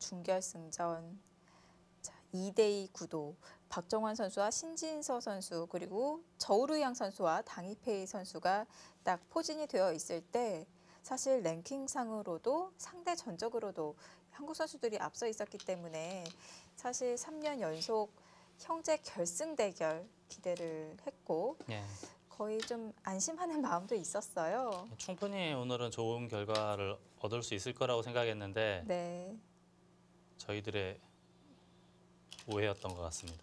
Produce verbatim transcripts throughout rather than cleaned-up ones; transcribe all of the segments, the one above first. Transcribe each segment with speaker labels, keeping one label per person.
Speaker 1: 준결승전 자, 이 대 이 구도 박정환 선수와 신진서 선수 그리고 저우루양 선수와 당이페이 선수가 딱 포진이 되어 있을 때 사실 랭킹상으로도 상대 전적으로도 한국 선수들이 앞서 있었기 때문에 사실 삼 년 연속 형제 결승 대결 기대를 했고
Speaker 2: 예.
Speaker 1: 거의 좀 안심하는 마음도 있었어요.
Speaker 2: 충분히 오늘은 좋은 결과를 얻을 수 있을 거라고 생각했는데
Speaker 1: 네.
Speaker 2: 저희들의 오해였던 것 같습니다.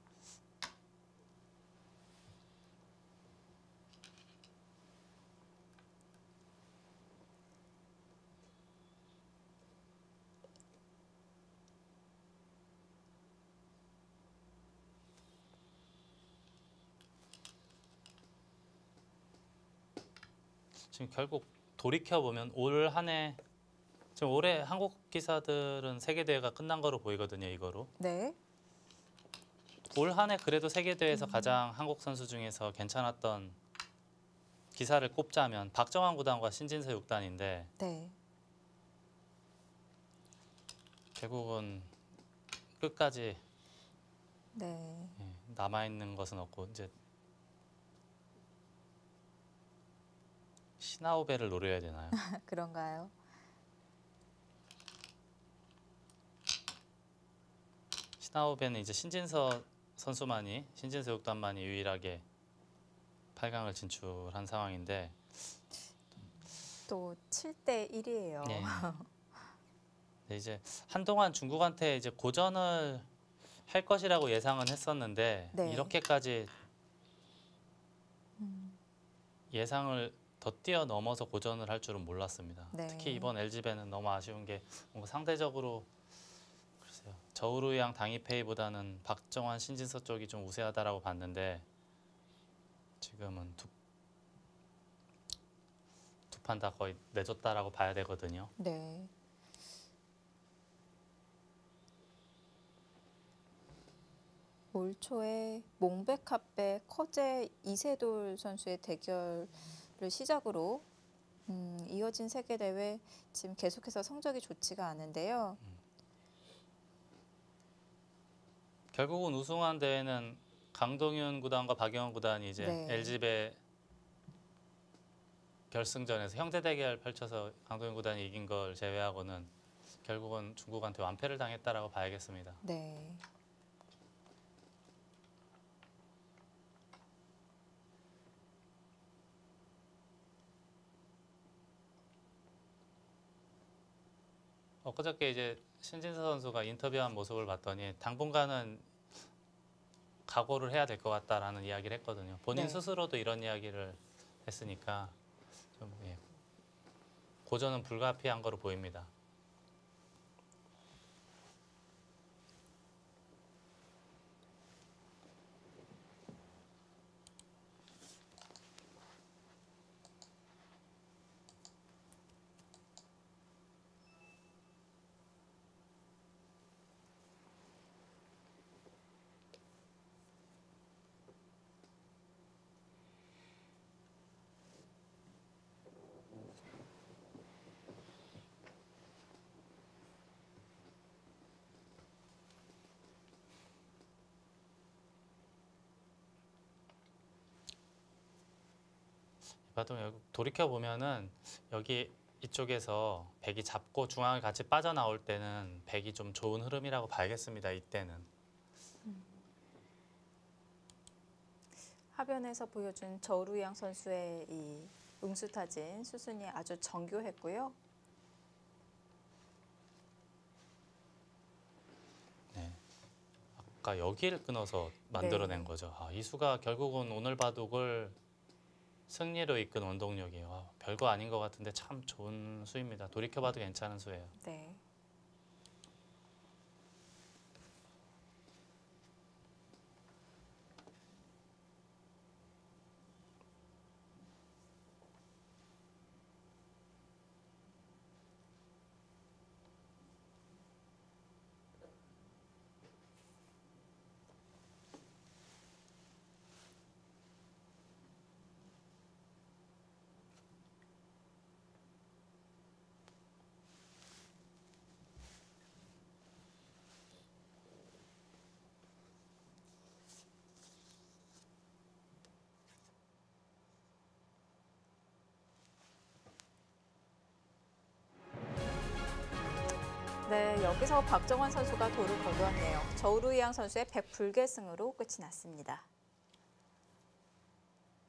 Speaker 2: 지금 결국 돌이켜보면 올 한 해 지금 올해 한국 기사들은 세계대회가 끝난 거로 보이거든요. 이거로.
Speaker 1: 네.
Speaker 2: 올 한 해 그래도 세계대회에서
Speaker 1: 음.
Speaker 2: 가장 한국 선수 중에서 괜찮았던 기사를 꼽자면 박정환 구단과 신진서 육 단인데
Speaker 1: 네.
Speaker 2: 결국은 끝까지
Speaker 1: 네.
Speaker 2: 예, 남아있는 것은 없고 이제 시나오베를 노려야 되나요?
Speaker 1: 그런가요?
Speaker 2: 시나오베는 이제 신진서 선수만이 신진서 육 단만이 유일하게 팔 강을 진출한 상황인데
Speaker 1: 또 칠 대 일이에요.
Speaker 2: 네. 네, 이제 한동안 중국한테 이제 고전을 할 것이라고 예상은 했었는데
Speaker 1: 네.
Speaker 2: 이렇게까지
Speaker 1: 음.
Speaker 2: 예상을 더 뛰어넘어서 고전을 할 줄은 몰랐습니다.
Speaker 1: 네.
Speaker 2: 특히 이번 엘지배는 너무 아쉬운 게 뭔가 상대적으로 글쎄요. 저우루양 당이페이보다는 박정환 신진서 쪽이 좀 우세하다라고 봤는데 지금은 두 두 판 다 거의 내줬다라고 봐야 되거든요.
Speaker 1: 네. 올 초에 몽백합배 커제 이세돌 선수의 대결을 시작으로 음, 이어진 세계대회 지금 계속해서 성적이 좋지가 않은데요.
Speaker 2: 음. 결국은 우승한 대회는 강동윤 구단과 박영원 구단이 이제
Speaker 1: 네.
Speaker 2: 엘지배 결승전에서 형제 대결 펼쳐서 강동윤 구단이 이긴 걸 제외하고는 결국은 중국한테 완패를 당했다라고 봐야겠습니다.
Speaker 1: 네.
Speaker 2: 엊그저께 이제 신진서 선수가 인터뷰한 모습을 봤더니 당분간은 각오를 해야 될 것 같다라는 이야기를 했거든요. 본인
Speaker 1: 네.
Speaker 2: 스스로도 이런 이야기를 했으니까 좀 예, 고전은 불가피한 거로 보입니다. 봐도 여기 돌이켜 보면은 여기 이쪽에서 백이 잡고 중앙을 같이 빠져나올 때는 백이 좀 좋은 흐름이라고 봐야겠습니다. 이때는.
Speaker 1: 하변에서 보여준 저우루양 선수의 이 응수타진 수순이 아주 정교했고요.
Speaker 2: 네. 아까 여기를 끊어서 만들어낸
Speaker 1: 네.
Speaker 2: 거죠. 아, 이 수가 결국은 오늘 바둑을 승리로 이끈 원동력이에요. 아, 별거 아닌 것 같은데 참 좋은 수입니다. 돌이켜봐도 괜찮은 수예요.
Speaker 1: 네. 여기서 박정환 선수가 도를 거두었네요. 저우루이양 선수의 백불개승으로 끝이 났습니다.